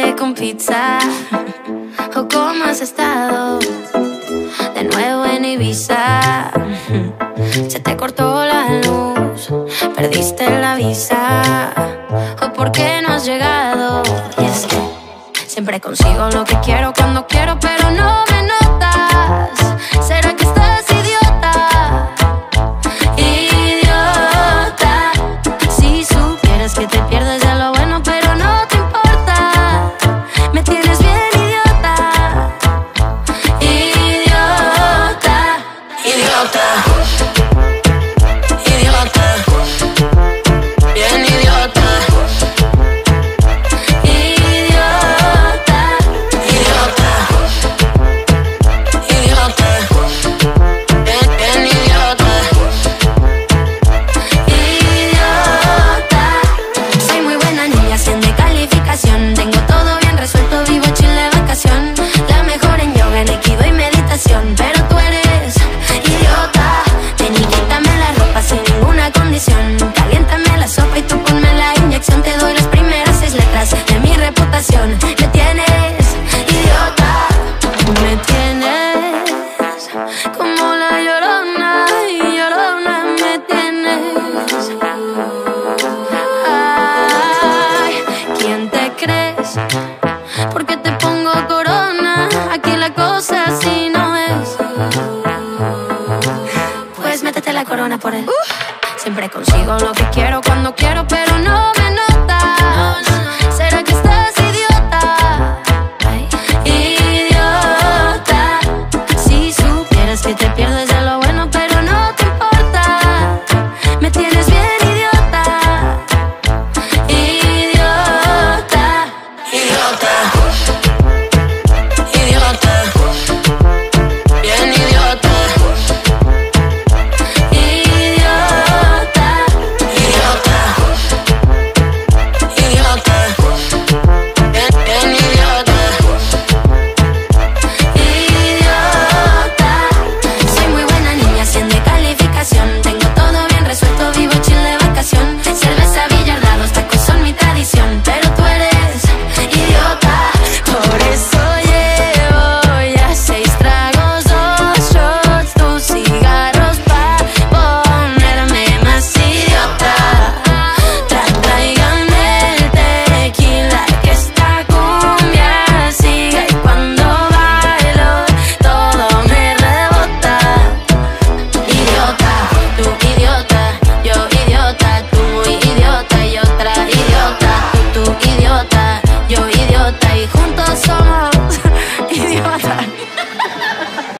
con pizza. ¿O cómo has estado? De nuevo en Ibiza. Se te cortó la luz, perdiste la visa. ¿O por qué no has llegado? Y es que siempre consigo lo que quiero cuando quiero, pero no me notas. ¿Será que estás idiota? Idiota. Si supieras que te pierdes de lo bueno, pero no te importa. Me tienes bien idiota. Idiota. Idiota. Idiota. Bien idiota. Idiota. Idiota. Idiota. Bien idiota. Idiota. Soy muy buena niña, 100 de calificación. Tengo todo bien resuelto, vivo chill de vacación. La mejor en yoga, en aikido y meditación. Pero tú eres idiota. Ven y quítame la ropa sin ninguna condición. Caliéntame la sopa y tú ponme la inyección. Te doy las primeras 6 letras de mi reputación. Me tienes idiota. Me tienes como la llorona. Y llorona me tienes. Ay, ¿quién te crees? ¿Por qué te pongo corona? Aquí la cosa así no es. Pues métete la corona por él. Siempre consigo lo que quiero cuando quiero, pero no me notas. ¿Será que estás idiota? Idiota. Si supieras que te pierdes de lo bueno, pero no te importa. Me tienes bien idiota. Idiota. Idiota.